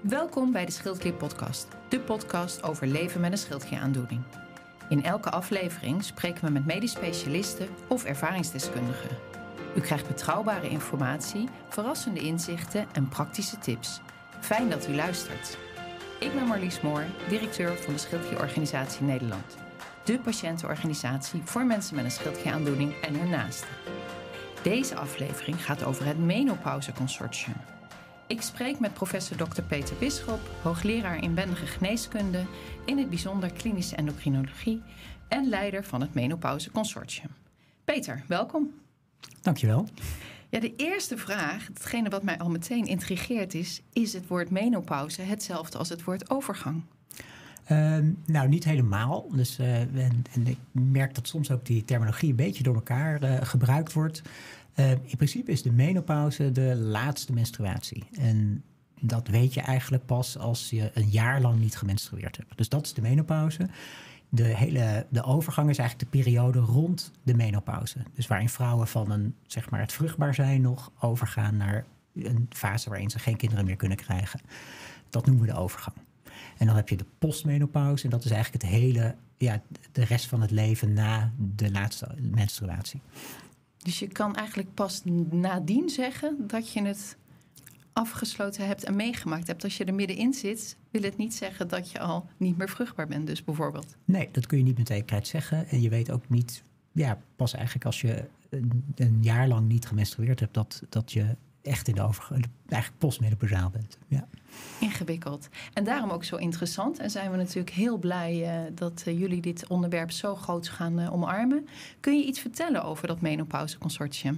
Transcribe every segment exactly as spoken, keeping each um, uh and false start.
Welkom bij de Schildklier podcast, de podcast over leven met een schildklieraaandoening. In elke aflevering spreken we met medisch specialisten of ervaringsdeskundigen. U krijgt betrouwbare informatie, verrassende inzichten en praktische tips. Fijn dat u luistert. Ik ben Marlies Moor, directeur van de Schildklierorganisatie Nederland. De patiëntenorganisatie voor mensen met een schildklieraaandoening en hun naasten. Deze aflevering gaat over het Menopauze-consortium. Ik spreek met professor dokter Peter Bisschop, hoogleraar inwendige geneeskunde, in het bijzonder klinische endocrinologie en leider van het Menopauze-consortium. Peter, welkom. Dankjewel. Ja, de eerste vraag, hetgene wat mij al meteen intrigeert is, is het woord menopauze hetzelfde als het woord overgang? Uh, nou, niet helemaal. Dus, uh, en, en ik merk dat soms ook die terminologie een beetje door elkaar uh, gebruikt wordt. Uh, in principe is de menopauze de laatste menstruatie. En dat weet je eigenlijk pas als je een jaar lang niet gemenstrueerd hebt. Dus dat is de menopauze. De, hele, de overgang is eigenlijk de periode rond de menopauze. Dus waarin vrouwen van een, zeg maar het vruchtbaar zijn nog overgaan naar een fase waarin ze geen kinderen meer kunnen krijgen. Dat noemen we de overgang. En dan heb je de postmenopauze en dat is eigenlijk het hele, ja, de rest van het leven na de laatste menstruatie. Dus je kan eigenlijk pas nadien zeggen dat je het afgesloten hebt en meegemaakt hebt. Als je er middenin zit, wil het niet zeggen dat je al niet meer vruchtbaar bent, dus bijvoorbeeld. Nee, dat kun je niet met zekerheid zeggen. En je weet ook niet, ja, pas eigenlijk als je een, een jaar lang niet gemenstrueerd hebt, dat, dat je echt in de overgang, eigenlijk postmenopausaal bent. Ja. Ingewikkeld. En daarom ook zo interessant. En zijn we natuurlijk heel blij uh, dat uh, jullie dit onderwerp zo groot gaan uh, omarmen. Kun je iets vertellen over dat Menopauze-consortium?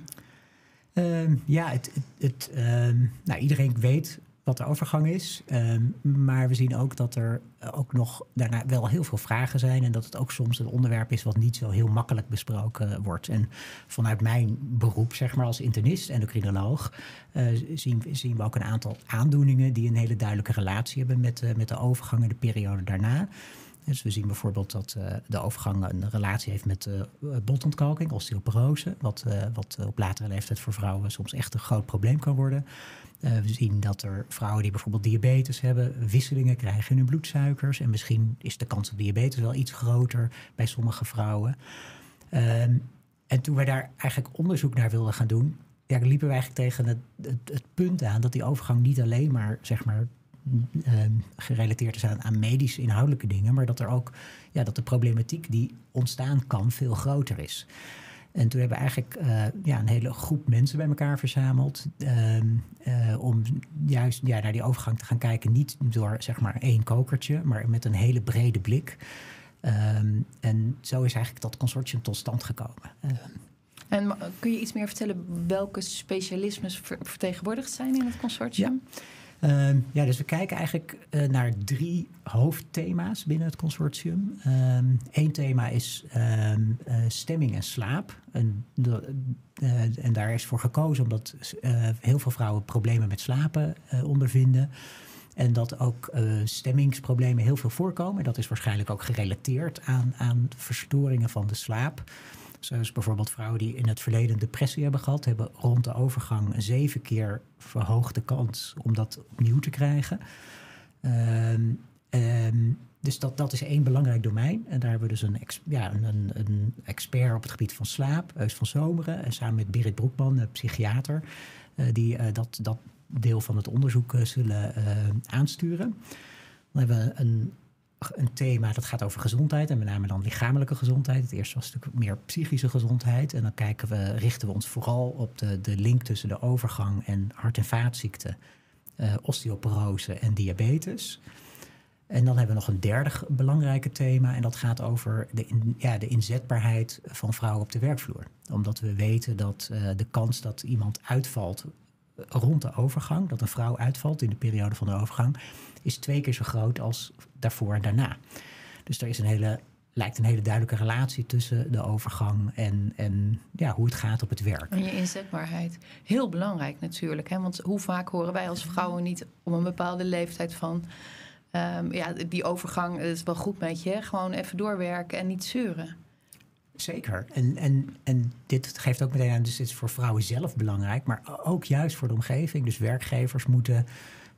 Uh, ja, het, het, het, uh, nou, iedereen weet wat de overgang is. Uh, maar we zien ook dat er ook nog daarna wel heel veel vragen zijn. En dat het ook soms een onderwerp is wat niet zo heel makkelijk besproken wordt. En vanuit mijn beroep, zeg maar als internist, endocrinoloog, uh, zien, zien we ook een aantal aandoeningen die een hele duidelijke relatie hebben met, uh, met de overgang en de periode daarna. Dus we zien bijvoorbeeld dat uh, de overgang een relatie heeft met uh, botontkalking, osteoporose, wat, uh, wat op latere leeftijd voor vrouwen soms echt een groot probleem kan worden. Uh, we zien dat er vrouwen die bijvoorbeeld diabetes hebben, wisselingen krijgen in hun bloedsuikers. En misschien is de kans op diabetes wel iets groter bij sommige vrouwen. Uh, en toen wij daar eigenlijk onderzoek naar wilden gaan doen, ja, liepen we eigenlijk tegen het, het, het punt aan dat die overgang niet alleen maar, zeg maar, Uh, gerelateerd is aan, aan medische inhoudelijke dingen, maar dat er ook, ja, dat de problematiek die ontstaan kan veel groter is. En toen hebben we eigenlijk uh, ja, een hele groep mensen bij elkaar verzameld uh, uh, om juist ja, naar die overgang te gaan kijken, niet door zeg maar één kokertje, maar met een hele brede blik. Uh, en zo is eigenlijk dat consortium tot stand gekomen. Uh, En kun je iets meer vertellen welke specialismes ver- vertegenwoordigd zijn in het consortium? Ja. Uh, ja, dus we kijken eigenlijk uh, naar drie hoofdthema's binnen het consortium. Eén um, thema is um, uh, stemming en slaap. En, de, uh, en daar is voor gekozen omdat uh, heel veel vrouwen problemen met slapen uh, ondervinden. En dat ook uh, stemmingsproblemen heel veel voorkomen. Dat is waarschijnlijk ook gerelateerd aan, aan verstoringen van de slaap. Zoals bijvoorbeeld vrouwen die in het verleden depressie hebben gehad, hebben rond de overgang een zeven keer verhoogde kans om dat opnieuw te krijgen. Um, um, dus dat, dat is één belangrijk domein. En daar hebben we dus een, ex, ja, een, een expert op het gebied van slaap, Eus van Zomeren, en samen met Berit Broekman, een psychiater, uh, die uh, dat, dat deel van het onderzoek uh, zullen uh, aansturen. Dan hebben we een Een thema dat gaat over gezondheid en met name dan lichamelijke gezondheid. Het eerste was natuurlijk meer psychische gezondheid. En dan kijken we, richten we ons vooral op de, de link tussen de overgang en hart- en vaatziekten, uh, osteoporose en diabetes. En dan hebben we nog een derde belangrijke thema en dat gaat over de, in, ja, de inzetbaarheid van vrouwen op de werkvloer. Omdat we weten dat uh, de kans dat iemand uitvalt rond de overgang, dat een vrouw uitvalt in de periode van de overgang, is twee keer zo groot als daarvoor en daarna. Dus er is een hele, lijkt een hele duidelijke relatie tussen de overgang en, en ja, hoe het gaat op het werk. En je inzetbaarheid. Heel belangrijk natuurlijk. Hè? Want hoe vaak horen wij als vrouwen niet op een bepaalde leeftijd van Um, ja, die overgang is wel goed met je. Gewoon even doorwerken en niet zeuren. Zeker. En, en, en dit geeft ook meteen aan, dus dit is voor vrouwen zelf belangrijk, maar ook juist voor de omgeving. Dus werkgevers moeten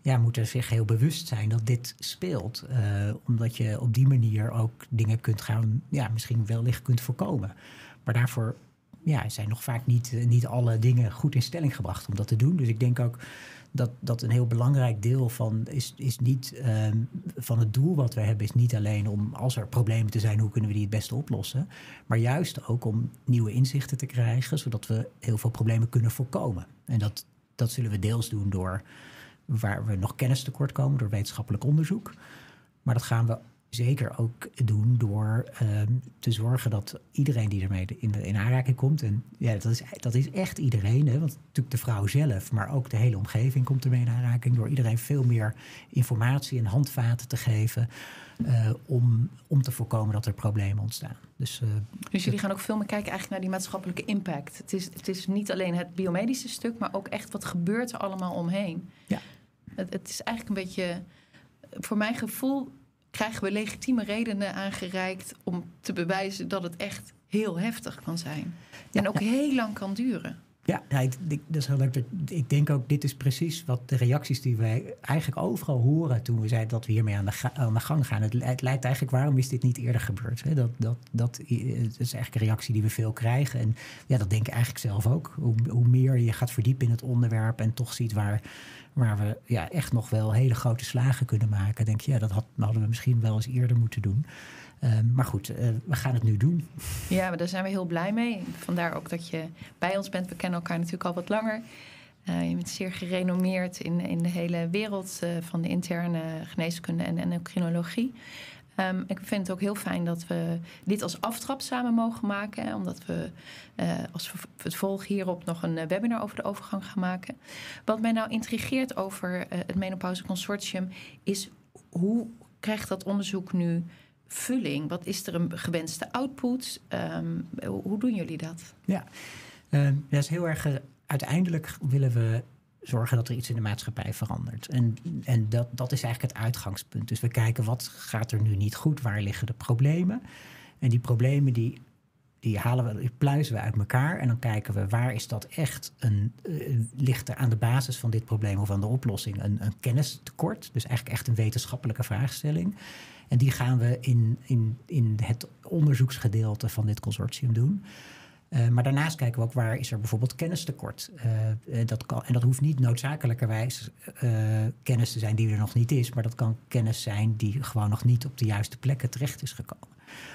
ja, moeten zich heel bewust zijn dat dit speelt. Uh, omdat je op die manier ook dingen kunt gaan, ja, misschien wellicht kunt voorkomen. Maar daarvoor ja, zijn nog vaak niet, niet alle dingen goed in stelling gebracht om dat te doen. Dus ik denk ook dat, dat een heel belangrijk deel van, is, is niet, uh, van het doel wat we hebben... is niet alleen om, als er problemen te zijn, hoe kunnen we die het beste oplossen. Maar juist ook om nieuwe inzichten te krijgen, zodat we heel veel problemen kunnen voorkomen. En dat, dat zullen we deels doen door waar we nog kennistekort komen, door wetenschappelijk onderzoek. Maar dat gaan we zeker ook doen door uh, te zorgen dat iedereen die ermee in, de, in aanraking komt... en ja, dat is, dat is echt iedereen, hè, want natuurlijk de vrouw zelf... maar ook de hele omgeving komt ermee in aanraking... door iedereen veel meer informatie en handvaten te geven... Uh, om, om te voorkomen dat er problemen ontstaan. Dus, uh, dus jullie gaan ook veel meer kijken eigenlijk naar die maatschappelijke impact. Het is, het is niet alleen het biomedische stuk... maar ook echt wat gebeurt er allemaal omheen. Ja. Het, het is eigenlijk een beetje... voor mijn gevoel krijgen we legitieme redenen aangereikt om te bewijzen dat het echt heel heftig kan zijn. Ja, en ook ja. heel lang kan duren. Ja, ja ik, ik, dat is heel leuk. Ik denk ook, dit is precies wat de reacties die wij eigenlijk overal horen toen we zeiden dat we hiermee aan de, ga, aan de gang gaan. Het, het lijkt eigenlijk, waarom is dit niet eerder gebeurd? Hè? Dat, dat, dat is eigenlijk een reactie die we veel krijgen. En ja, dat denk ik eigenlijk zelf ook. Hoe, hoe meer je gaat verdiepen in het onderwerp en toch ziet waar, waar we ja, echt nog wel hele grote slagen kunnen maken, denk je, ja, dat had, hadden we misschien wel eens eerder moeten doen. Uh, maar goed, uh, we gaan het nu doen. Ja, maar daar zijn we heel blij mee. Vandaar ook dat je bij ons bent. We kennen elkaar natuurlijk al wat langer. Uh, je bent zeer gerenommeerd in, in de hele wereld uh, van de interne geneeskunde en endocrinologie. Um, ik vind het ook heel fijn dat we dit als aftrap samen mogen maken. Hè, omdat we uh, als vervolg hierop nog een webinar over de overgang gaan maken. Wat mij nou intrigeert over uh, het Menopauze Consortium is hoe krijgt dat onderzoek nu vulling? Wat is er een gewenste output? Um, hoe doen jullie dat? Ja, uh, dat is heel erg... Uh, uiteindelijk willen we zorgen dat er iets in de maatschappij verandert. En, en dat, dat is eigenlijk het uitgangspunt. Dus we kijken wat gaat er nu niet goed? Waar liggen de problemen? En die problemen die, die halen we, die pluizen we uit elkaar. En dan kijken we waar is dat echt een... Uh, ligt er aan de basis van dit probleem of aan de oplossing een, een kennistekort? Dus eigenlijk echt een wetenschappelijke vraagstelling. En die gaan we in, in, in het onderzoeksgedeelte van dit consortium doen. Uh, maar daarnaast kijken we ook waar is er bijvoorbeeld kennistekort. Uh, dat kan, en dat hoeft niet noodzakelijkerwijs uh, kennis te zijn die er nog niet is. Maar dat kan kennis zijn die gewoon nog niet op de juiste plekken terecht is gekomen.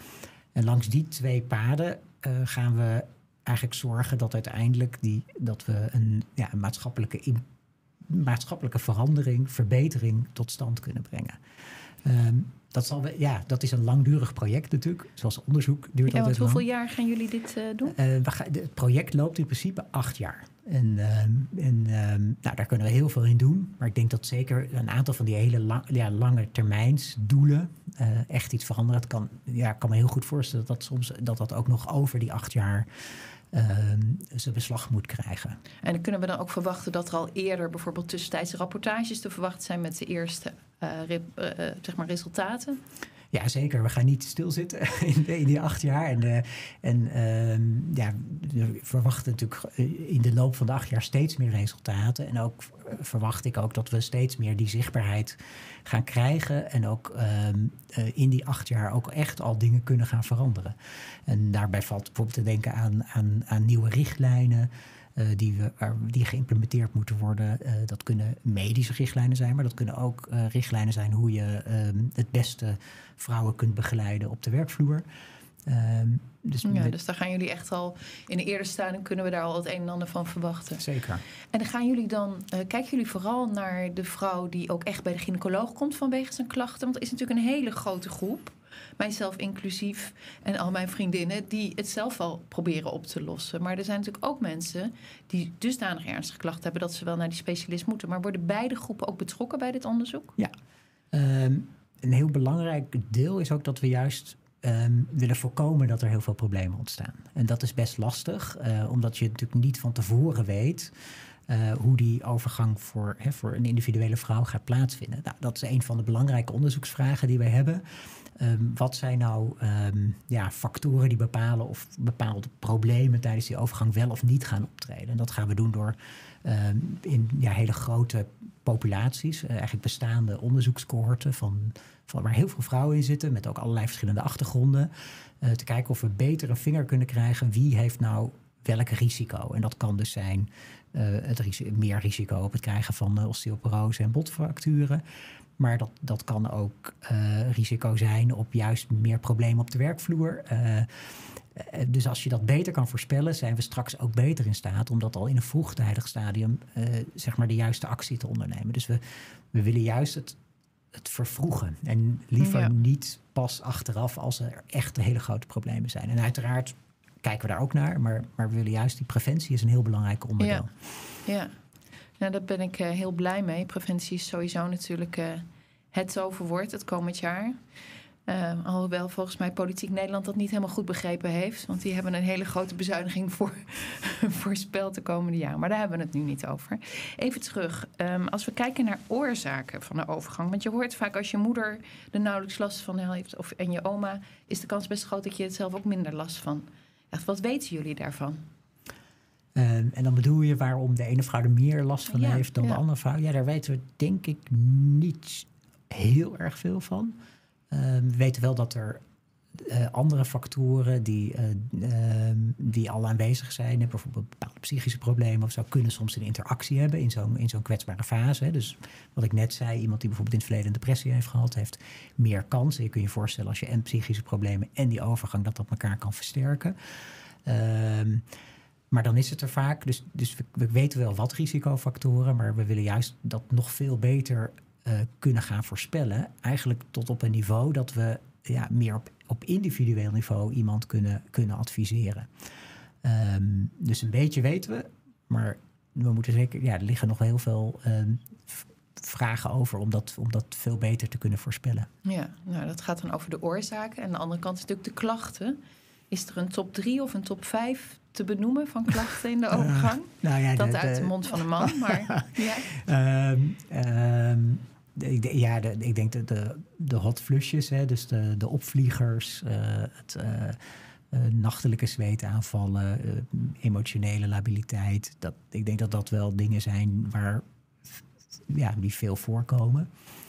En langs die twee paden uh, gaan we eigenlijk zorgen dat uiteindelijk die, dat we een, ja, een maatschappelijke, in, maatschappelijke verandering, verbetering tot stand kunnen brengen. Um, Dat, zal we, ja, dat is een langdurig project natuurlijk. Zoals onderzoek duurt ja, altijd lang. Hoeveel jaar gaan jullie dit uh, doen? Uh, we gaan, het project loopt in principe acht jaar. En, uh, en uh, nou, daar kunnen we heel veel in doen. Maar ik denk dat zeker een aantal van die hele lang, ja, lange termijnsdoelen uh, echt iets veranderen. Het kan, ja, ik kan me heel goed voorstellen dat dat soms dat dat ook nog over die acht jaar Uh, zijn beslag moet krijgen. En dan kunnen we dan ook verwachten dat er al eerder bijvoorbeeld tussentijdse rapportages te verwachten zijn met de eerste uh, rep, uh, zeg maar resultaten? Ja, zeker. We gaan niet stilzitten in, in die acht jaar. En, uh, en uh, ja, we verwachten natuurlijk in de loop van de acht jaar steeds meer resultaten. En ook uh, verwacht ik ook dat we steeds meer die zichtbaarheid gaan krijgen. En ook uh, uh, in die acht jaar ook echt al dingen kunnen gaan veranderen. En daarbij valt bijvoorbeeld te denken aan, aan, aan nieuwe richtlijnen. Uh, die, we, die geïmplementeerd moeten worden. Uh, dat kunnen medische richtlijnen zijn, maar dat kunnen ook uh, richtlijnen zijn hoe je uh, het beste vrouwen kunt begeleiden op de werkvloer. Uh, dus, ja, met... dus daar gaan jullie echt al in de eerste stadium kunnen we daar al het een en ander van verwachten. Zeker. En dan gaan jullie dan, uh, kijken jullie vooral naar de vrouw die ook echt bij de gynaecoloog komt vanwege zijn klachten? Want het is natuurlijk een hele grote groep. Mijzelf inclusief en al mijn vriendinnen die het zelf al proberen op te lossen. Maar er zijn natuurlijk ook mensen die dusdanig ernstige klachten hebben dat ze wel naar die specialist moeten. Maar worden beide groepen ook betrokken bij dit onderzoek? Ja, um, een heel belangrijk deel is ook dat we juist um, willen voorkomen dat er heel veel problemen ontstaan. En dat is best lastig, uh, omdat je natuurlijk niet van tevoren weet Uh, hoe die overgang voor, hè, voor een individuele vrouw gaat plaatsvinden. Nou, dat is een van de belangrijke onderzoeksvragen die wij hebben. Um, wat zijn nou um, ja, factoren die bepalen of bepaalde problemen tijdens die overgang wel of niet gaan optreden? En dat gaan we doen door um, in ja, hele grote populaties, uh, eigenlijk bestaande onderzoekscohorten van, van waar heel veel vrouwen in zitten, met ook allerlei verschillende achtergronden, uh, te kijken of we beter een vinger kunnen krijgen wie heeft nou welk risico. En dat kan dus zijn uh, het risico, meer risico op het krijgen van uh, osteoporose en botfracturen. Maar dat, dat kan ook uh, risico zijn op juist meer problemen op de werkvloer. Uh, dus als je dat beter kan voorspellen, zijn we straks ook beter in staat om dat al in een vroegtijdig stadium uh, zeg maar de juiste actie te ondernemen. Dus we, we willen juist het, het vervroegen. En liever ja. niet pas achteraf als er echt hele grote problemen zijn. En uiteraard kijken we daar ook naar, maar, maar we willen juist die preventie is een heel belangrijk onderdeel. Ja, ja. Nou, daar ben ik uh, heel blij mee. Preventie is sowieso natuurlijk uh, het toverwoord het komend jaar. Uh, alhoewel volgens mij Politiek Nederland dat niet helemaal goed begrepen heeft. Want die hebben een hele grote bezuiniging voor, voorspeld de komende jaren. Maar daar hebben we het nu niet over. Even terug. Um, als we kijken naar oorzaken van de overgang. Want je hoort vaak als je moeder er nauwelijks last van heeft of, en je oma, is de kans best groot dat je het zelf ook minder last van. Echt, wat weten jullie daarvan? Um, en dan bedoel je waarom de ene vrouw er meer last van ja, heeft dan ja. de andere vrouw? Ja, daar weten we denk ik niet heel erg veel van. Um, we weten wel dat er uh, andere factoren die, uh, um, die al aanwezig zijn, bijvoorbeeld bepaalde psychische problemen of zo, kunnen soms een interactie hebben in zo'n, in zo'n kwetsbare fase. Hè. Dus wat ik net zei, iemand die bijvoorbeeld in het verleden een depressie heeft gehad, heeft meer kans. En je kunt je voorstellen als je en psychische problemen en die overgang, dat dat elkaar kan versterken. Um, Maar dan is het er vaak, dus, dus we, we weten wel wat risicofactoren, maar we willen juist dat nog veel beter uh, kunnen gaan voorspellen. Eigenlijk tot op een niveau dat we ja, meer op, op individueel niveau iemand kunnen, kunnen adviseren. Um, dus een beetje weten we, maar we moeten zeker, ja, er liggen nog heel veel um, v- vragen over om dat, om dat veel beter te kunnen voorspellen. Ja, nou dat gaat dan over de oorzaken. En aan de andere kant is natuurlijk de klachten. Is er een top drie of een top vijf te benoemen van klachten in de overgang? Uh, nou ja, dat de, uit de, de mond van een man, maar ja. Um, um, de, ja, de, ik denk de, de, de hot flushes, hè, dus de, de opvliegers, uh, het uh, uh, nachtelijke zweetaanvallen, uh, emotionele labiliteit. Dat, ik denk dat dat wel dingen zijn waar, ja, die veel voorkomen.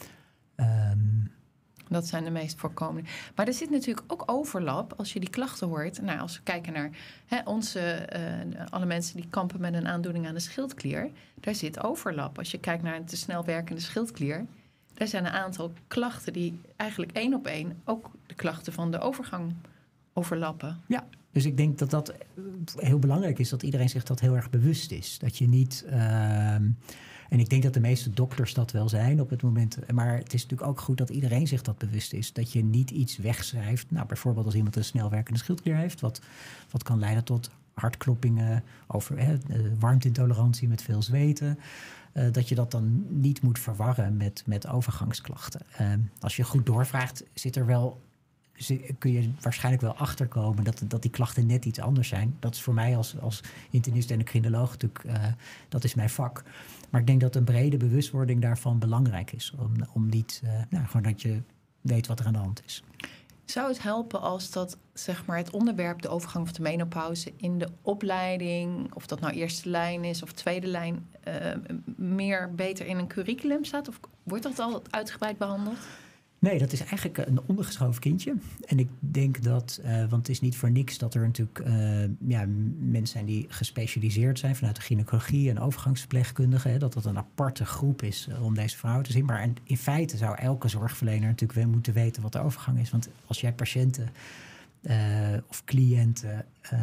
Um, Dat zijn de meest voorkomende. Maar er zit natuurlijk ook overlap als je die klachten hoort. Nou, als we kijken naar hè, onze, uh, alle mensen die kampen met een aandoening aan de schildklier. Daar zit overlap. Als je kijkt naar een te snel werkende schildklier. Daar zijn een aantal klachten die eigenlijk één op één ook de klachten van de overgang overlappen. Ja, dus ik denk dat dat heel belangrijk is dat iedereen zich dat heel erg bewust is. Dat je niet... Uh, En ik denk dat de meeste dokters dat wel zijn op het moment. Maar het is natuurlijk ook goed dat iedereen zich dat bewust is. Dat je niet iets wegschrijft. Nou, bijvoorbeeld als iemand een snel werkende schildklier heeft. Wat, wat kan leiden tot hartkloppingen, over, hè, warmteintolerantie met veel zweten. Uh, dat je dat dan niet moet verwarren met, met overgangsklachten. Uh, als je goed doorvraagt, zit er wel... kun je waarschijnlijk wel achterkomen dat, dat die klachten net iets anders zijn. Dat is voor mij als, als internist en endocrinoloog natuurlijk, uh, dat is mijn vak. Maar ik denk dat een brede bewustwording daarvan belangrijk is. Om, om niet, uh, nou, gewoon dat je weet wat er aan de hand is. Zou het helpen als dat, zeg maar, het onderwerp, de overgang van de menopauze in de opleiding, of dat nou eerste lijn is of tweede lijn, uh, meer beter in een curriculum staat? Of wordt dat al uitgebreid behandeld? Nee, dat is eigenlijk een ondergeschoven kindje. En ik denk dat, uh, want het is niet voor niks dat er natuurlijk uh, ja, mensen zijn die gespecialiseerd zijn vanuit de gynaecologie en overgangsverpleegkundigen. Hè, dat dat een aparte groep is uh, om deze vrouwen te zien. Maar in feite zou elke zorgverlener natuurlijk wel moeten weten wat de overgang is. Want als jij patiënten uh, of cliënten uh,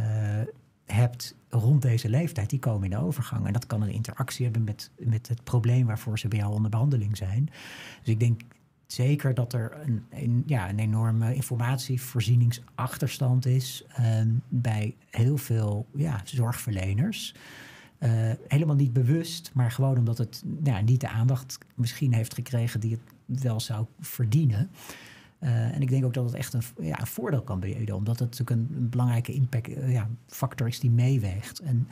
hebt rond deze leeftijd, die komen in de overgang. En dat kan een interactie hebben met, met het probleem waarvoor ze bij jou onder behandeling zijn. Dus ik denk zeker dat er een, een, ja, een enorme informatievoorzieningsachterstand is uh, bij heel veel ja, zorgverleners. Uh, helemaal niet bewust, maar gewoon omdat het ja, niet de aandacht misschien heeft gekregen die het wel zou verdienen. Uh, en ik denk ook dat het echt een, ja, een voordeel kan bieden, omdat het natuurlijk een, een belangrijke impact, uh, ja, factor is die meeweegt. En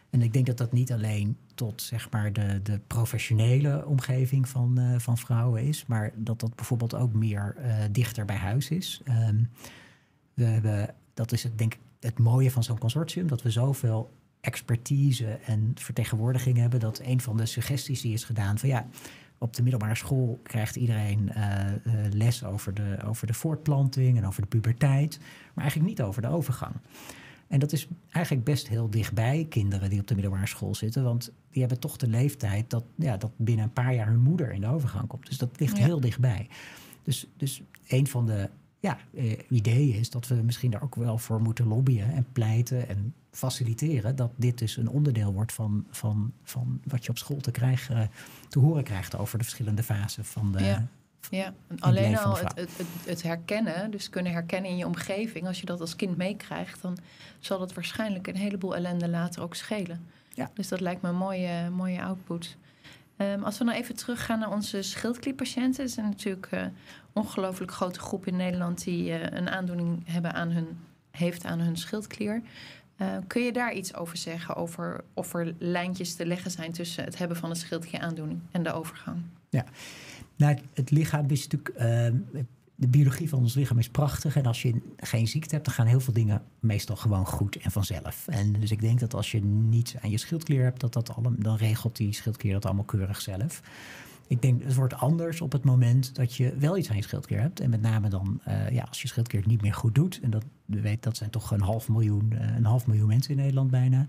En ik denk dat dat niet alleen tot zeg maar de, de professionele omgeving van, uh, van vrouwen is, maar dat dat bijvoorbeeld ook meer uh, dichter bij huis is. Um, we hebben, dat is het, denk ik het mooie van zo'n consortium, dat we zoveel expertise en vertegenwoordiging hebben, dat een van de suggesties die is gedaan van ja, op de middelbare school krijgt iedereen uh, uh, les over de, over de voortplanting en over de puberteit, maar eigenlijk niet over de overgang. En dat is eigenlijk best heel dichtbij kinderen die op de middelbare school zitten, want die hebben toch de leeftijd dat, ja, dat binnen een paar jaar hun moeder in de overgang komt. Dus dat ligt ja. heel dichtbij. Dus, dus een van de ja, uh, ideeën is dat we misschien daar ook wel voor moeten lobbyen en pleiten en faciliteren dat dit dus een onderdeel wordt van, van, van wat je op school te, krijgen, te horen krijgt over de verschillende fasen van de. Ja. Ja, alleen al het, het, het herkennen, dus kunnen herkennen in je omgeving, als je dat als kind meekrijgt, dan zal dat waarschijnlijk een heleboel ellende later ook schelen. Ja. Dus dat lijkt me een mooie, mooie output. Um, als we nou even teruggaan naar onze schildklierpatiënten, er zijn natuurlijk een uh, ongelooflijk grote groep in Nederland die uh, een aandoening hebben aan hun, heeft aan hun schildklier. Uh, kun je daar iets over zeggen, over of er lijntjes te leggen zijn tussen het hebben van een schildklieraandoening en de overgang? Ja. Nou, het lichaam is natuurlijk. Uh, de biologie van ons lichaam is prachtig. En als je geen ziekte hebt, dan gaan heel veel dingen meestal gewoon goed en vanzelf. En dus ik denk dat als je niets aan je schildklier hebt, dat dat allemaal, dan regelt die schildklier dat allemaal keurig zelf. Ik denk, het wordt anders op het moment dat je wel iets aan je schildklier hebt. En met name dan, uh, ja, als je schildklier het niet meer goed doet. En dat, we weten, dat zijn toch een half miljoen, uh, een half miljoen mensen in Nederland bijna.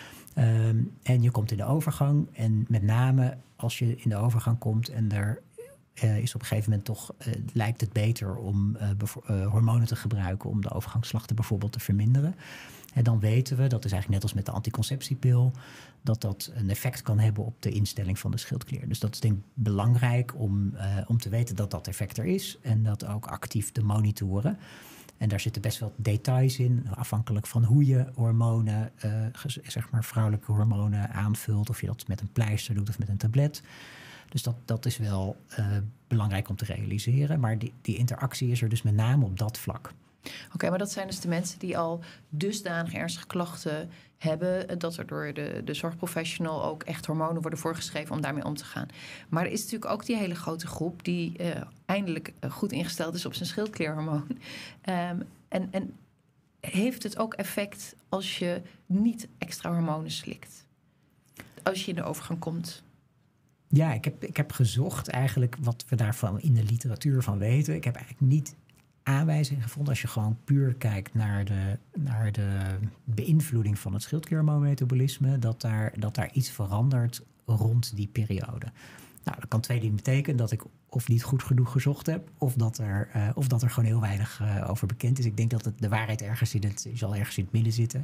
Um, en je komt in de overgang. En met name als je in de overgang komt en er Uh, is op een gegeven moment toch, uh, lijkt het beter om uh, bevo- uh, hormonen te gebruiken om de overgangsslachten bijvoorbeeld te verminderen. En dan weten we, dat is eigenlijk net als met de anticonceptiepil, dat dat een effect kan hebben op de instelling van de schildklier. Dus dat is denk ik belangrijk om, uh, om te weten dat dat effect er is en dat ook actief te monitoren. En daar zitten best wel details in, afhankelijk van hoe je hormonen, uh, zeg maar vrouwelijke hormonen aanvult, of je dat met een pleister doet of met een tablet. Dus dat, dat is wel uh, belangrijk om te realiseren. Maar die, die interactie is er dus met name op dat vlak. Oké, okay, maar dat zijn dus de mensen die al dusdanig ernstige klachten hebben, dat er door de, de zorgprofessional ook echt hormonen worden voorgeschreven om daarmee om te gaan. Maar er is natuurlijk ook die hele grote groep die uh, eindelijk goed ingesteld is op zijn schildklierhormoon. Um, en, en heeft het ook effect als je niet extra hormonen slikt? Als je in de overgang komt? Ja, ik heb, ik heb gezocht eigenlijk wat we daarvan in de literatuur van weten. Ik heb eigenlijk niet aanwijzingen gevonden als je gewoon puur kijkt naar de, naar de beïnvloeding van het schildklierhormoonmetabolisme, dat daar, dat daar iets verandert rond die periode. Nou, dat kan twee dingen betekenen. Dat ik of niet goed genoeg gezocht heb, of dat er, uh, of dat er gewoon heel weinig uh, over bekend is. Ik denk dat het, de waarheid ergens in het, zal ergens in het midden zitten.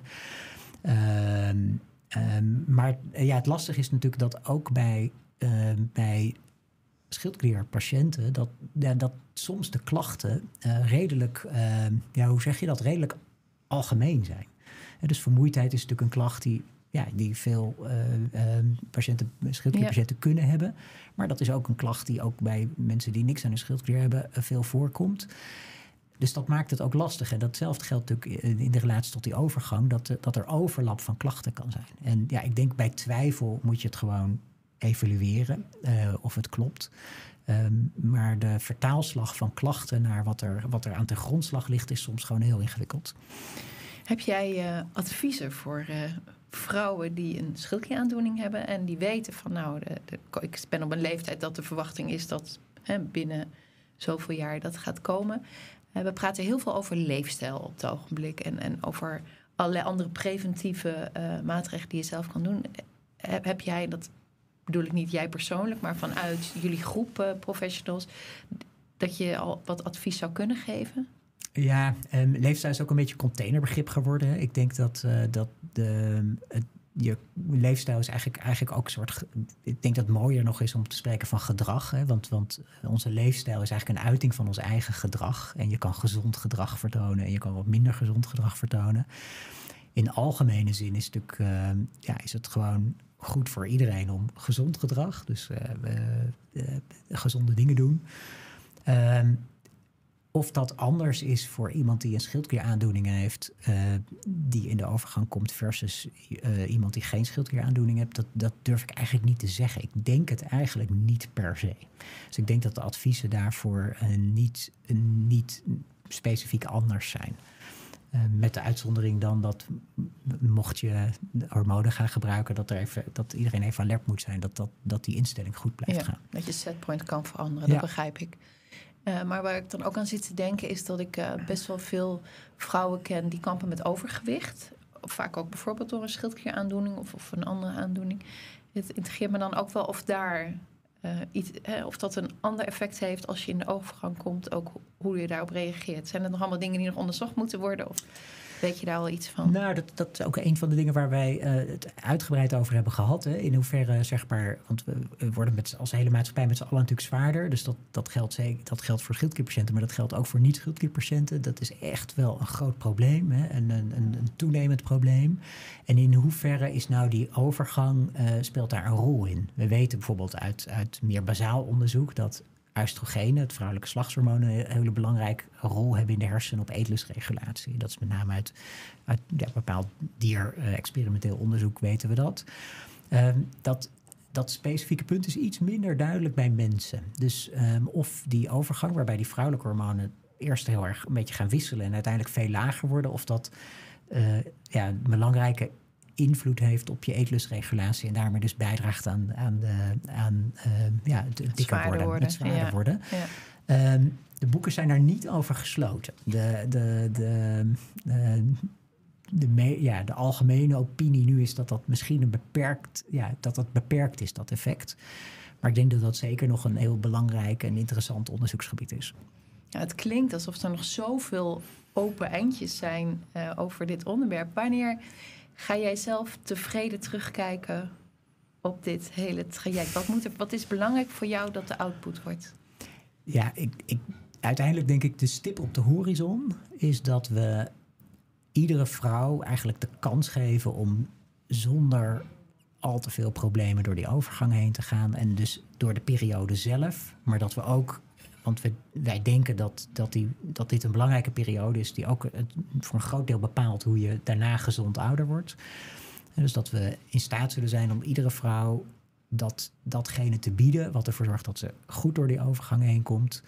Uh, um, maar uh, ja, het lastige is natuurlijk dat ook bij Uh, bij schildklierpatiënten dat, ja, dat soms de klachten uh, redelijk, uh, ja, hoe zeg je dat, redelijk algemeen zijn. Uh, dus vermoeidheid is natuurlijk een klacht die, ja, die veel uh, uh, patiënten, schildklierpatiënten ja. kunnen hebben. Maar dat is ook een klacht die ook bij mensen die niks aan hun schildklier hebben uh, veel voorkomt. Dus dat maakt het ook lastig. En datzelfde geldt natuurlijk in de relatie tot die overgang, dat, uh, dat er overlap van klachten kan zijn. En ja, ik denk bij twijfel moet je het gewoon evalueren uh, of het klopt. Um, maar de vertaalslag van klachten naar wat er, wat er aan de grondslag ligt, is soms gewoon heel ingewikkeld. Heb jij uh, adviezen voor uh, vrouwen die een schildklieraandoening hebben en die weten van nou, de, de, ik ben op een leeftijd dat de verwachting is dat hè, binnen zoveel jaar dat gaat komen. Uh, we praten heel veel over leefstijl op het ogenblik en, en over allerlei andere preventieve uh, maatregelen die je zelf kan doen. Heb, heb jij dat, bedoel ik niet jij persoonlijk, maar vanuit jullie groep uh, professionals, dat je al wat advies zou kunnen geven? Ja, um, leefstijl is ook een beetje een containerbegrip geworden. Ik denk dat, uh, dat de, uh, je leefstijl is eigenlijk, eigenlijk ook een soort. Ik denk dat het mooier nog is om te spreken van gedrag. Hè? Want, want onze leefstijl is eigenlijk een uiting van ons eigen gedrag. En je kan gezond gedrag vertonen en je kan wat minder gezond gedrag vertonen. In algemene zin is het natuurlijk, uh, ja, is het gewoon goed voor iedereen om gezond gedrag, dus uh, uh, uh, gezonde dingen doen. Um, of dat anders is voor iemand die een schildklieraandoening heeft, uh, die in de overgang komt, versus uh, iemand die geen schildklieraandoening heeft, dat, dat durf ik eigenlijk niet te zeggen. Ik denk het eigenlijk niet per se. Dus ik denk dat de adviezen daarvoor uh, niet, uh, niet specifiek anders zijn. Uh, met de uitzondering dan dat mocht je hormonen gaan gebruiken, dat, er even, dat iedereen even alert moet zijn dat, dat, dat die instelling goed blijft ja, gaan. Dat je setpoint kan veranderen, dat ja. begrijp ik. Uh, maar waar ik dan ook aan zit te denken is dat ik uh, best wel veel vrouwen ken die kampen met overgewicht. Of vaak ook bijvoorbeeld door een schildklieraandoening of, of een andere aandoening. Het integreert me dan ook wel of daar uh, iets, hè, of dat een ander effect heeft als je in de overgang komt, ook hoe je daarop reageert. Zijn er nog allemaal dingen die nog onderzocht moeten worden? Of weet je daar al iets van? Nou, dat, dat is ook een van de dingen waar wij uh, het uitgebreid over hebben gehad. Hè. In hoeverre, zeg maar, want we worden met, als hele maatschappij met z'n allen natuurlijk zwaarder. Dus dat, dat, geldt zeker, dat geldt voor schildklierpatiënten, maar dat geldt ook voor niet-schildklierpatiënten. Dat is echt wel een groot probleem, hè. Een, een, een toenemend probleem. En in hoeverre is nou die overgang, uh, speelt daar een rol in? We weten bijvoorbeeld uit, uit meer bazaal onderzoek dat oestrogenen, het vrouwelijke geslachtshormoon, een hele belangrijke rol hebben in de hersenen op eetlustregulatie. Dat is met name uit, uit ja, bepaald dier-experimenteel uh, onderzoek weten we dat. Um, dat. Dat specifieke punt is iets minder duidelijk bij mensen. Dus um, of die overgang waarbij die vrouwelijke hormonen eerst heel erg een beetje gaan wisselen en uiteindelijk veel lager worden, of dat uh, ja, een belangrijke invloed heeft op je eetlustregulatie en daarmee dus bijdraagt aan, aan, de, aan uh, ja, het dikker zwaarder worden, worden. het zwaarder ja. worden. Ja. Um, de boeken zijn daar niet over gesloten. De, de, de, uh, de, me, ja, de algemene opinie nu is dat dat misschien een beperkt, ja, dat dat beperkt is, dat effect. Maar ik denk dat dat zeker nog een heel belangrijk en interessant onderzoeksgebied is. Ja, het klinkt alsof er nog zoveel open eindjes zijn uh, over dit onderwerp. Wanneer ga jij zelf tevreden terugkijken op dit hele traject? Wat, moet er, wat is belangrijk voor jou dat de output wordt? Ja, ik, ik, uiteindelijk denk ik de stip op de horizon is dat we iedere vrouw eigenlijk de kans geven om zonder al te veel problemen door die overgang heen te gaan. En dus door de periode zelf. Maar dat we ook, want we, wij denken dat, dat, die, dat dit een belangrijke periode is die ook het, voor een groot deel bepaalt hoe je daarna gezond ouder wordt. En dus dat we in staat zullen zijn om iedere vrouw dat, datgene te bieden wat ervoor zorgt dat ze goed door die overgang heen komt.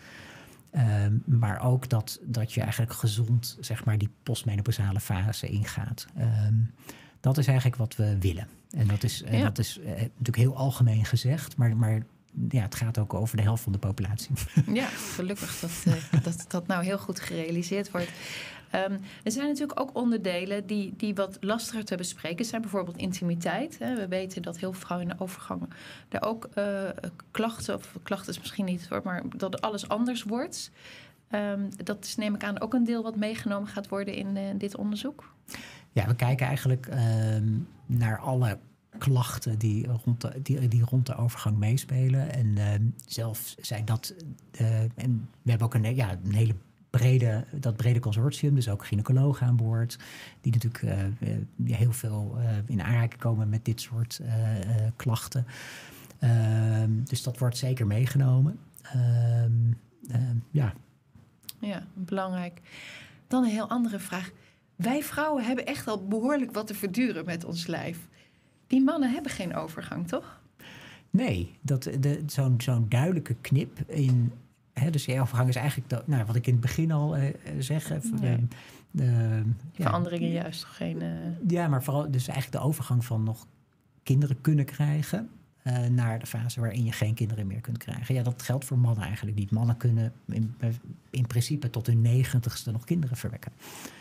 Um, maar ook dat, dat je eigenlijk gezond, zeg maar, die postmenopausale fase ingaat. Um, dat is eigenlijk wat we willen. En dat is, ja. uh, dat is uh, natuurlijk heel algemeen gezegd, maar, maar ja, het gaat ook over de helft van de populatie. Ja, gelukkig dat uh, dat, dat nou heel goed gerealiseerd wordt. Um, er zijn natuurlijk ook onderdelen die, die wat lastiger te bespreken zijn. Bijvoorbeeld intimiteit. Hè. We weten dat heel veel vrouwen in de overgang daar ook uh, klachten, of klachten is misschien niet het woord, maar dat alles anders wordt. Um, dat is, neem ik aan, ook een deel wat meegenomen gaat worden in uh, dit onderzoek. Ja, we kijken eigenlijk um, naar alle klachten die rond de, die, die rond de overgang meespelen. En uh, zelf zijn dat. Uh, en we hebben ook een, ja, een hele brede, dat brede consortium, dus ook gynaecologen aan boord, die natuurlijk uh, uh, heel veel uh, in aanraking komen met dit soort uh, uh, klachten. Uh, dus dat wordt zeker meegenomen. Uh, uh, ja. Ja, belangrijk. Dan een heel andere vraag. Wij vrouwen hebben echt al behoorlijk wat te verduren met ons lijf. Die mannen hebben geen overgang, toch? Nee, dat, de, zo'n, zo'n duidelijke knip in. He, dus die overgang is eigenlijk, de, nou, wat ik in het begin al uh, zeg. Even, nee. uh, uh, Veranderingen ja, juist toch geen. Uh... Ja, maar vooral dus eigenlijk de overgang van nog kinderen kunnen krijgen uh, naar de fase waarin je geen kinderen meer kunt krijgen. Ja, dat geldt voor mannen eigenlijk niet. Mannen kunnen in, in principe tot hun negentigste nog kinderen verwekken.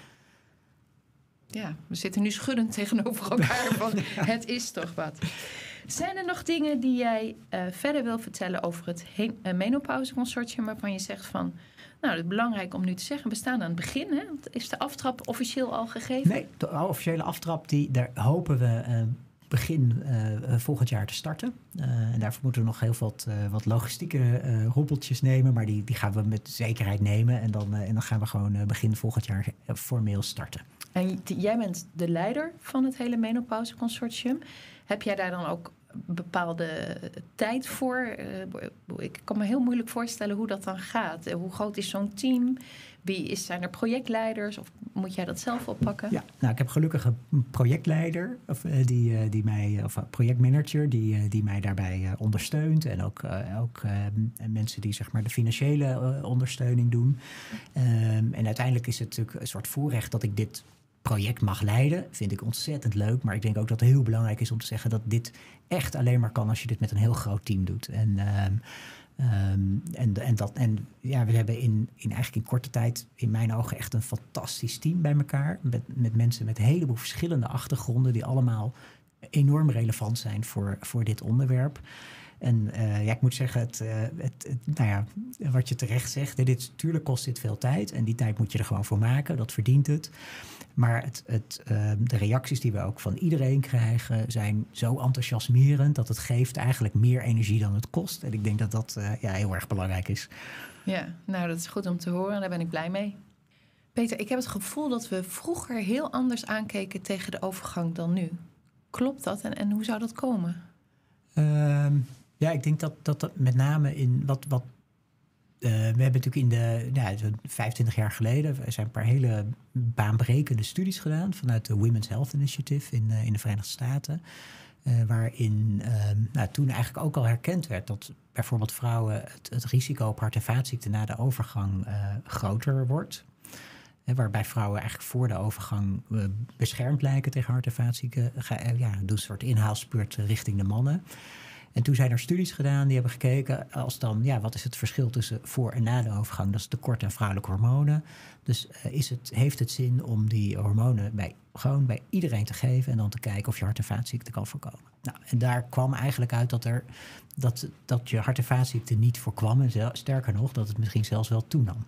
Ja, we zitten nu schuddend tegenover elkaar van het is toch wat. Zijn er nog dingen die jij uh, verder wil vertellen over het he- uh, menopauzeconsortium waarvan je zegt van, nou, het is belangrijk om nu te zeggen, we staan aan het begin, hè? Is de aftrap officieel al gegeven? Nee, de officiële aftrap, die, daar hopen we uh, begin uh, volgend jaar te starten. Uh, en daarvoor moeten we nog heel wat, uh, wat logistieke uh, hobbeltjes nemen, maar die, die gaan we met zekerheid nemen. En dan, uh, en dan gaan we gewoon uh, begin volgend jaar uh, formeel starten. En jij bent de leider van het hele menopauzeconsortium. Heb jij daar dan ook bepaalde tijd voor? Uh, ik kan me heel moeilijk voorstellen hoe dat dan gaat. Uh, hoe groot is zo'n team? Wie is, zijn er projectleiders of moet jij dat zelf oppakken? Ja, nou, ik heb gelukkig een projectleider of, uh, die, uh, die mij, of een projectmanager die, uh, die mij daarbij uh, ondersteunt. En ook, uh, ook uh, mensen die zeg maar de financiële uh, ondersteuning doen. Um, en uiteindelijk is het natuurlijk een soort voorrecht dat ik dit project mag leiden. Vind ik ontzettend leuk. Maar ik denk ook dat het heel belangrijk is om te zeggen dat dit echt alleen maar kan als je dit met een heel groot team doet. En um, Um, en, en, dat, en ja, we hebben in, in eigenlijk in korte tijd in mijn ogen echt een fantastisch team bij elkaar. Met, met mensen met een heleboel verschillende achtergronden die allemaal enorm relevant zijn voor, voor dit onderwerp. En uh, ja, ik moet zeggen, het, uh, het, het, nou ja, wat je terecht zegt, dit, natuurlijk kost dit veel tijd. En die tijd moet je er gewoon voor maken, dat verdient het. Maar het, het, uh, de reacties die we ook van iedereen krijgen zijn zo enthousiasmerend dat het geeft eigenlijk meer energie dan het kost. En ik denk dat dat uh, ja, heel erg belangrijk is. Ja, nou dat is goed om te horen. Daar ben ik blij mee. Peter, ik heb het gevoel dat we vroeger heel anders aankeken tegen de overgang dan nu. Klopt dat? En, en hoe zou dat komen? Uh, ja, ik denk dat dat, dat met name in wat... wat Uh, we hebben natuurlijk in de ja, vijfentwintig jaar geleden er zijn een paar hele baanbrekende studies gedaan vanuit de Women's Health Initiative in, uh, in de Verenigde Staten. Uh, waarin uh, nou, toen eigenlijk ook al herkend werd dat bijvoorbeeld vrouwen het, het risico op hart- en vaatziekten na de overgang uh, groter wordt. Uh, waarbij vrouwen eigenlijk voor de overgang uh, beschermd lijken tegen hart- en vaatziekten. Ga, uh, ja, doen een soort inhaalspurt richting de mannen. En toen zijn er studies gedaan die hebben gekeken als dan, ja, wat is het verschil tussen voor en na de overgang? Dat is tekort aan vrouwelijke hormonen. Dus uh, is het, heeft het zin om die hormonen bij, gewoon bij iedereen te geven en dan te kijken of je hart- en vaatziekten kan voorkomen? Nou, en daar kwam eigenlijk uit dat, er, dat, dat je hart- en vaatziekten niet voorkwam en zel, sterker nog, dat het misschien zelfs wel toenam.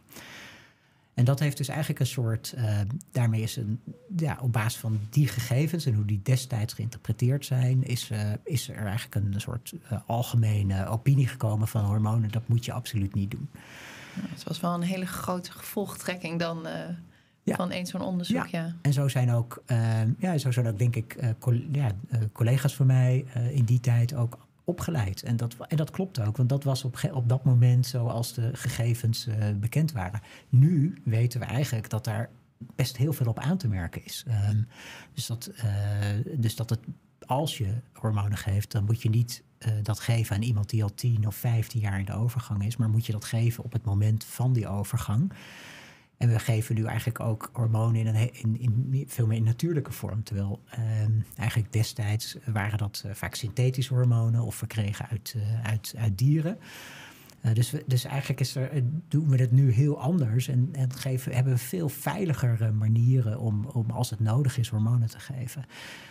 En dat heeft dus eigenlijk een soort, uh, daarmee is een, ja, op basis van die gegevens en hoe die destijds geïnterpreteerd zijn, is, uh, is er eigenlijk een soort uh, algemene opinie gekomen van hormonen, dat moet je absoluut niet doen. Nou, het was wel een hele grote gevolgtrekking dan uh, ja. van eens zo'n onderzoek. Ja. Ja. En zo zijn ook, uh, ja, zo zijn ook denk ik uh, co- ja, uh, collega's van mij uh, in die tijd ook opgeleid. En dat, en dat klopt ook, want dat was op, ge- op dat moment zoals de gegevens uh, bekend waren. Nu weten we eigenlijk dat daar best heel veel op aan te merken is. Um, dus, dat, uh, dus dat het, als je hormonen geeft, dan moet je niet uh, dat geven aan iemand die al tien of vijftien jaar in de overgang is, maar moet je dat geven op het moment van die overgang. En we geven nu eigenlijk ook hormonen in, een, in, in veel meer in natuurlijke vorm. Terwijl uh, eigenlijk destijds waren dat uh, vaak synthetische hormonen of verkregen uit, uh, uit, uit dieren. Uh, dus, we, dus eigenlijk is er, uh, doen we het nu heel anders. En, en geven, hebben we veel veiligere manieren om, om als het nodig is hormonen te geven.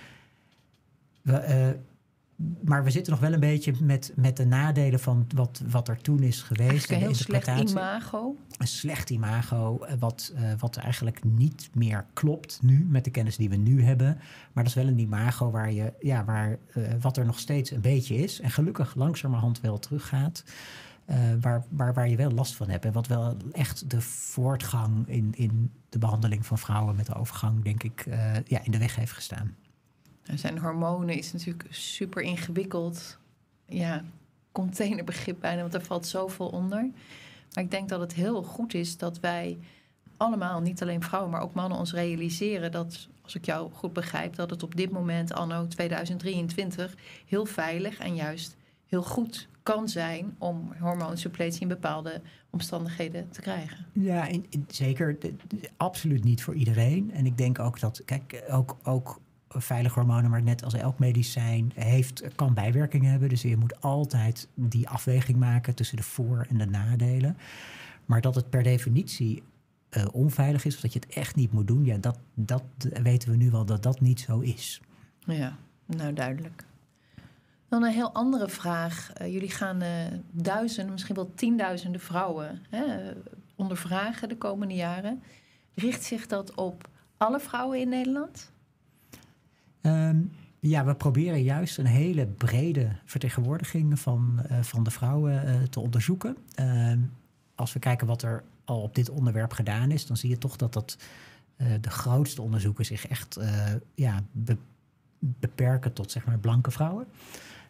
We, uh, Maar we zitten nog wel een beetje met, met de nadelen van wat, wat er toen is geweest. Een heel slecht imago. Een slecht imago, wat, uh, wat eigenlijk niet meer klopt nu met de kennis die we nu hebben. Maar dat is wel een imago waar je, ja, waar, uh, wat er nog steeds een beetje is. En gelukkig langzamerhand wel teruggaat. Uh, waar, waar, waar je wel last van hebt. En wat wel echt de voortgang in, in de behandeling van vrouwen met de overgang, denk ik, uh, ja, in de weg heeft gestaan. Zijn hormonen is natuurlijk super ingewikkeld. Ja, containerbegrip bijna, want er valt zoveel onder. Maar ik denk dat het heel goed is dat wij allemaal, niet alleen vrouwen, maar ook mannen, ons realiseren dat, als ik jou goed begrijp, dat het op dit moment, anno tweeduizend drieëntwintig, heel veilig en juist heel goed kan zijn om hormoonsuppletie in bepaalde omstandigheden te krijgen. Ja, in, in, zeker. De, de, absoluut niet voor iedereen. En ik denk ook dat, kijk, ook... ook veilige hormonen, maar net als elk medicijn heeft, kan bijwerkingen hebben. Dus je moet altijd die afweging maken tussen de voor- en de nadelen. Maar dat het per definitie uh, onveilig is, of dat je het echt niet moet doen, ja, dat, dat weten we nu wel dat dat niet zo is. Ja, nou duidelijk. Dan een heel andere vraag. Uh, jullie gaan uh, duizenden, misschien wel tienduizenden vrouwen hè, ondervragen de komende jaren. Richt zich dat op alle vrouwen in Nederland? Um, ja, we proberen juist een hele brede vertegenwoordiging van, uh, van de vrouwen uh, te onderzoeken. Uh, als we kijken wat er al op dit onderwerp gedaan is, dan zie je toch dat, dat uh, de grootste onderzoeken zich echt uh, ja, be- beperken tot zeg maar blanke vrouwen.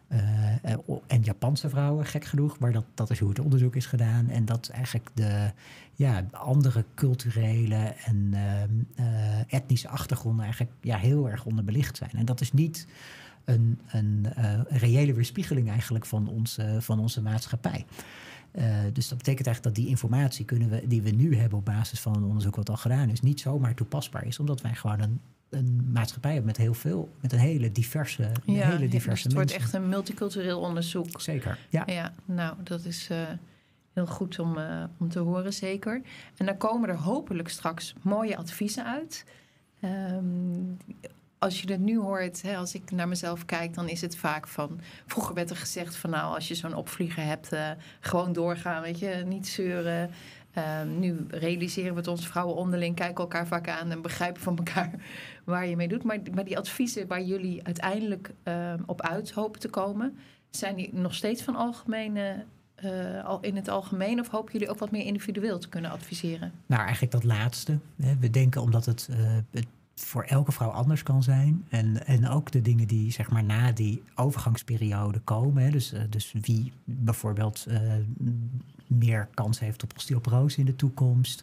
Uh, en Japanse vrouwen, gek genoeg. Maar dat, dat is hoe het onderzoek is gedaan. En dat eigenlijk de ja, andere culturele en uh, uh, etnische achtergronden eigenlijk ja, heel erg onderbelicht zijn. En dat is niet een, een uh, reële weerspiegeling eigenlijk van onze, van onze maatschappij. Uh, dus dat betekent eigenlijk dat die informatie kunnen we, die we nu hebben op basis van een onderzoek wat al gedaan is, niet zomaar toepasbaar is. Omdat wij gewoon een een maatschappij hebben met heel veel, met een hele diverse, een ja, hele diverse dus het mensen. wordt echt een multicultureel onderzoek. Zeker, ja. Ja, nou, dat is uh, heel goed om, uh, om te horen, zeker. En dan komen er hopelijk straks mooie adviezen uit. Um, als je het nu hoort, hè, als ik naar mezelf kijk, dan is het vaak van... Vroeger werd er gezegd van nou, als je zo'n opvlieger hebt, uh, gewoon doorgaan, weet je, niet zeuren. Uh, nu realiseren we het ons vrouwen onderling, kijken elkaar vaak aan en begrijpen van elkaar waar je mee doet. Maar, maar die adviezen waar jullie uiteindelijk uh, op uit hopen te komen, zijn die nog steeds van algemene, uh, al in het algemeen, of hopen jullie ook wat meer individueel te kunnen adviseren? Nou, eigenlijk dat laatste. Hè. We denken omdat het, uh, het voor elke vrouw anders kan zijn. En, en ook de dingen die zeg maar na die overgangsperiode komen. Hè. Dus, uh, dus wie bijvoorbeeld uh, meer kans heeft op osteoporose in de toekomst.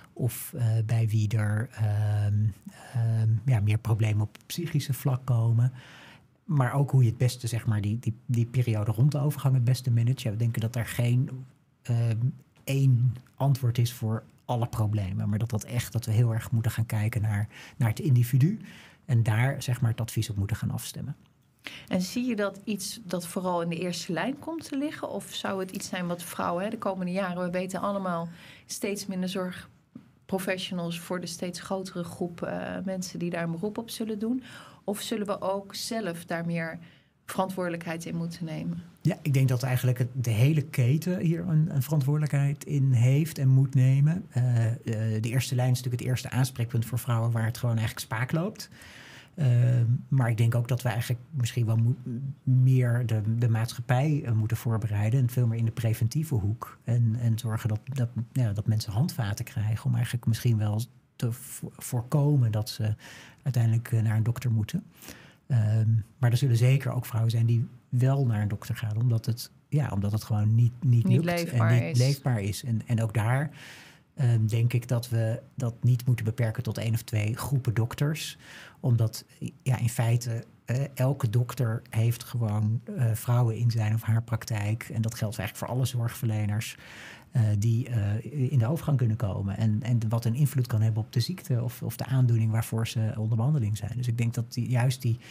Of uh, bij wie er uh, uh, ja, meer problemen op psychische vlak komen. Maar ook hoe je het beste, zeg maar, die, die, die periode rond de overgang het beste managt. Ja, we denken dat er geen uh, één antwoord is voor alle problemen. Maar dat dat echt, dat we heel erg moeten gaan kijken naar, naar het individu. En daar, zeg maar, het advies op moeten gaan afstemmen. En zie je dat iets dat vooral in de eerste lijn komt te liggen? Of zou het iets zijn wat vrouwen, hè, de komende jaren, we weten allemaal steeds minder zorgprofessionals voor de steeds grotere groep uh, mensen die daar een beroep op zullen doen? Of zullen we ook zelf daar meer verantwoordelijkheid in moeten nemen? Ja, ik denk dat eigenlijk het, de hele keten hier een, een verantwoordelijkheid in heeft en moet nemen. Uh, uh, de eerste lijn is natuurlijk het eerste aanspreekpunt voor vrouwen waar het gewoon eigenlijk spaak loopt. Uh, maar ik denk ook dat we eigenlijk misschien wel mo- meer de, de maatschappij uh, moeten voorbereiden. En veel meer in de preventieve hoek. En, en zorgen dat, dat, ja, dat mensen handvaten krijgen om eigenlijk misschien wel te vo- voorkomen dat ze uiteindelijk uh, naar een dokter moeten. Um, maar er zullen zeker ook vrouwen zijn die wel naar een dokter gaan. Omdat het, ja, omdat het gewoon niet, niet, niet lukt leefbaar en niet is. leefbaar is. En, en ook daar um, denk ik dat we dat niet moeten beperken tot één of twee groepen dokters. Omdat ja, in feite uh, elke dokter heeft gewoon uh, vrouwen in zijn of haar praktijk. En dat geldt eigenlijk voor alle zorgverleners. Uh, die uh, in de overgang kunnen komen. En, en wat een invloed kan hebben op de ziekte of, of de aandoening waarvoor ze onder behandeling zijn. Dus ik denk dat die, juist die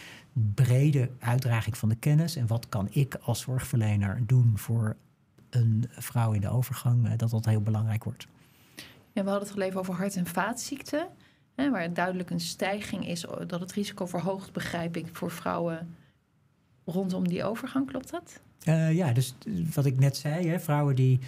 brede uitdraging van de kennis en wat kan ik als zorgverlener doen voor een vrouw in de overgang, uh, dat dat heel belangrijk wordt. Ja, we hadden het al even over hart- en vaatziekten. Hè, waar duidelijk een stijging is, dat het risico verhoogt, begrijp ik, voor vrouwen rondom die overgang. Klopt dat? Uh, ja, dus wat ik net zei, hè, vrouwen die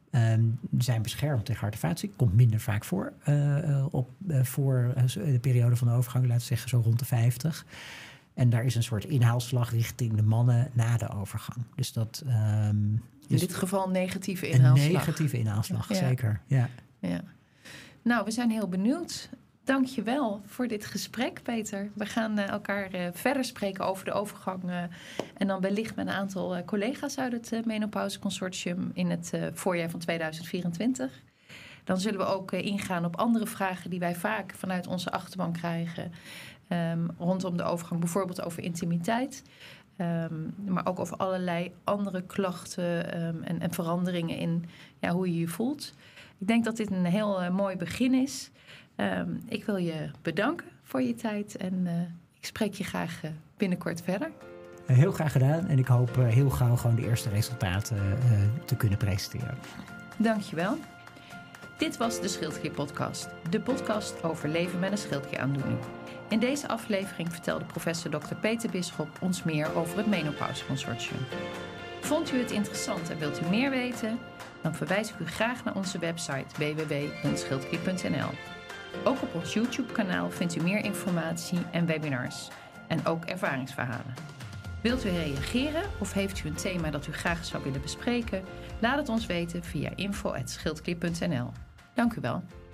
Um, zijn beschermd tegen hart- en vaatziekten. Komt minder vaak voor uh, op, uh, voor uh, de periode van de overgang, laten we zeggen zo rond de vijftig. En daar is een soort inhaalslag richting de mannen na de overgang. Dus dat um, dus in dit geval een negatieve inhaalslag. Een negatieve inhaalslag, ja. Zeker. Ja. Ja. Nou, we zijn heel benieuwd. Dank je wel voor dit gesprek, Peter. We gaan uh, elkaar uh, verder spreken over de overgang. Uh, en dan wellicht met een aantal uh, collega's uit het uh, Menopauze Consortium in het uh, voorjaar van tweeduizend vierentwintig. Dan zullen we ook uh, ingaan op andere vragen die wij vaak vanuit onze achterban krijgen. Um, rondom de overgang, bijvoorbeeld over intimiteit. Um, maar ook over allerlei andere klachten um, en, en veranderingen in ja, hoe je je voelt. Ik denk dat dit een heel uh, mooi begin is. Um, ik wil je bedanken voor je tijd en uh, ik spreek je graag uh, binnenkort verder. Heel graag gedaan en ik hoop uh, heel gauw gewoon de eerste resultaten uh, te kunnen presenteren. Dankjewel. Dit was de Schildklier-podcast, de podcast over leven met een schildklieraaandoening. In deze aflevering vertelde professor dokter Peter Bisschop ons meer over het Menopauze Consortium. Vond u het interessant en wilt u meer weten? Dan verwijs ik u graag naar onze website w w w punt schildklier punt n l. Ook op ons YouTube-kanaal vindt u meer informatie en webinars en ook ervaringsverhalen. Wilt u reageren of heeft u een thema dat u graag zou willen bespreken? Laat het ons weten via info apenstaartje schildklier punt n l. Dank u wel.